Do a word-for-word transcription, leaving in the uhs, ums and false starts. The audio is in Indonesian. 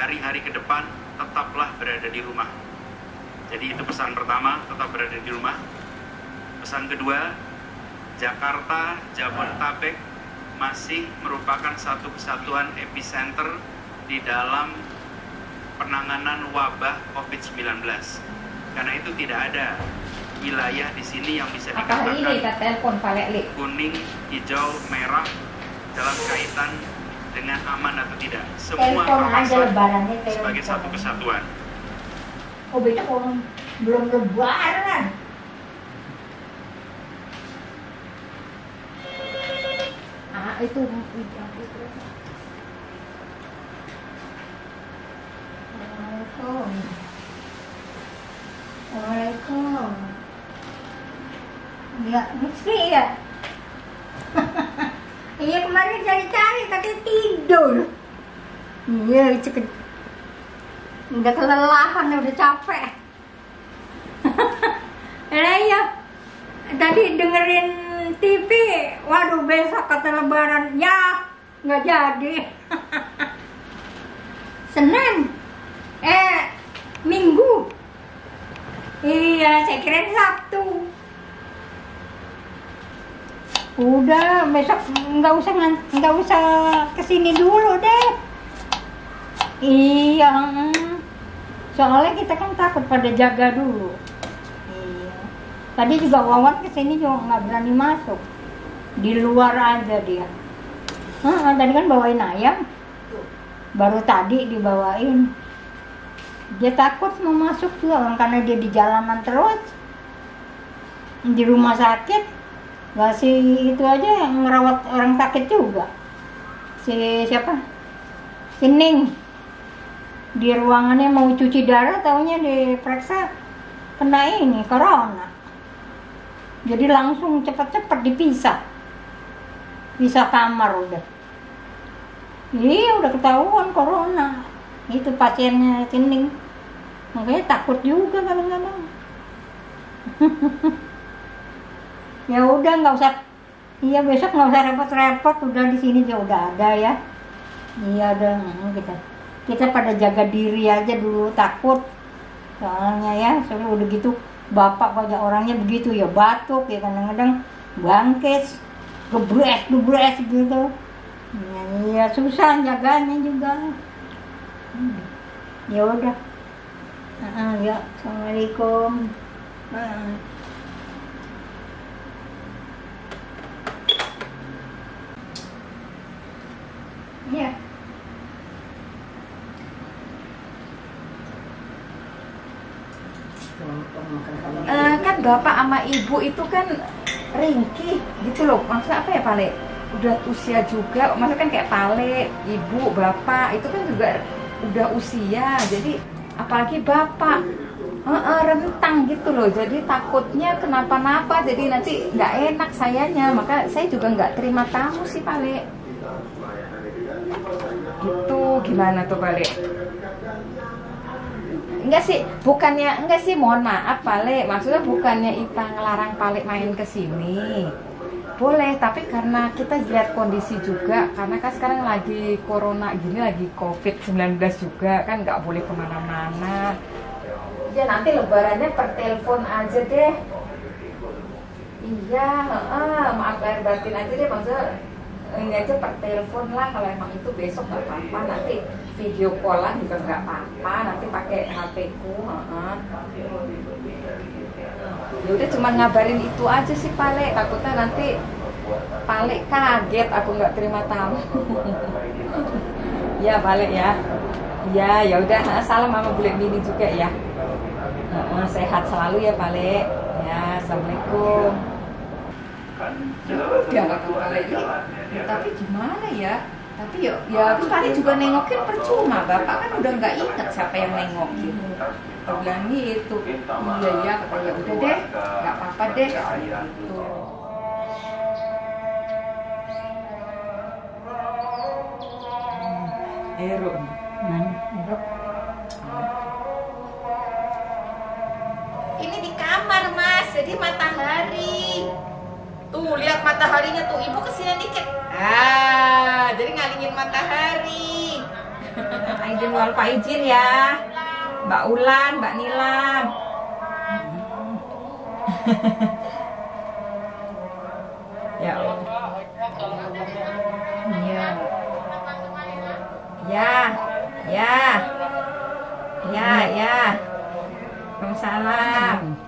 hari-hari ke depan tetaplah berada di rumah. Jadi itu pesan pertama, tetap berada di rumah. Pesan kedua, Jakarta, Jabodetabek masih merupakan satu kesatuan epicenter di dalam penanganan wabah covid sembilan belas. Karena itu tidak ada wilayah di sini yang bisa dikatakan kuning, hijau, merah dalam kaitan dengan aman atau tidak. Semua terpaksa sebagai satu kesatuan. Oh, besok orang belum lebaran. Ah, itu itu. Assalamualaikum. Waalaikumsalam. Ya, mesti ya. Iya, kemarin cari-cari katanya tidur. Iya, ceket. Udah kelelahan, udah capek. Nah, iya. Tadi dengerin T V, waduh besok kata lebaran, ya nggak jadi. Senin, eh Minggu, iya saya kira Sabtu. Udah besok nggak usah nggak usah kesini dulu deh. Iya, soalnya kita kan takut pada jaga dulu. Tadi juga Wawan kesini juga nggak berani masuk, di luar aja dia. Nah, tadi kan bawain ayam, baru tadi dibawain. Dia takut mau masuk juga karena dia di jalanan terus, di rumah sakit. Gak sih itu aja yang merawat orang sakit juga. Si siapa? Si Ning. Di ruangannya mau cuci darah, taunya diperiksa kena ini corona. Jadi langsung cepet-cepet dipisah, pisah kamar udah. Iya udah ketahuan corona. Itu pasiennya Tining. Makanya takut juga kadang-kadang. Ya udah nggak usah. Iya besok nggak usah repot-repot. Udah di sini juga udah ada ya. Iya udah kita kita pada jaga diri aja dulu, takut. Soalnya ya soalnya udah gitu. Bapak banyak orangnya begitu ya, batuk ya, kadang-kadang bangkes, gebres, gebres gitu. Ya, ya susah jaganya juga. Hmm. Ya udah. Uh, ya, assalamualaikum. Uh. Ya. Uh, kan bapak sama ibu itu kan ringkih gitu loh, maksudnya apa ya Pale? Udah usia juga, maksudnya kan kayak Pale, ibu, bapak itu kan juga udah usia, jadi apalagi bapak uh, uh, rentang gitu loh, jadi takutnya kenapa-napa, jadi nanti nggak enak sayanya, maka saya juga nggak terima tamu sih Pale. Gitu, gimana tuh Pale? Enggak sih, bukannya enggak sih, mohon maaf Pale, maksudnya bukannya Ita ngelarang Pale main ke sini. Boleh, tapi karena kita lihat kondisi juga, karena kan sekarang lagi corona gini, lagi covid sembilan belas juga, kan nggak boleh kemana-mana. Ya nanti lebarannya per telepon aja deh. Iya, uh, maaf lahir batin aja deh, maksudnya ini aja per telepon lah, kalau emang itu besok nggak apa-apa, nanti video callan juga nggak apa-apa, nanti pakai H P ku. Uh-uh. Ya udah cuma ngabarin itu aja sih Pale, takutnya nanti Pale kaget aku nggak terima tamu. Ya Pale ya, ya ya udah, salam sama Bule Mini juga ya. Uh, sehat selalu ya Pale. Ya, assalamualaikum. Ya nggak tahu Pale ini, ya, tapi gimana ya? Tapi ya, ya terus Pale juga nengokin percuma, bapak kan udah nggak inget siapa yang nengokin. Aku bilang gitu, iya iya, kata ya udah deh, nggak apa-apa deh, gitu. Ero, Mana? Ero. Ini di kamar Mas, jadi matahari. Tuh lihat mataharinya tuh, ibu kesini dikit. Ah, jadi ngalingin matahari. Izin luar Pak izin ya, Mbak Ulan, Mbak Nilam. Ya Allah. Ya. Ya. Ya. Ya, ya. Waalaikumsalam.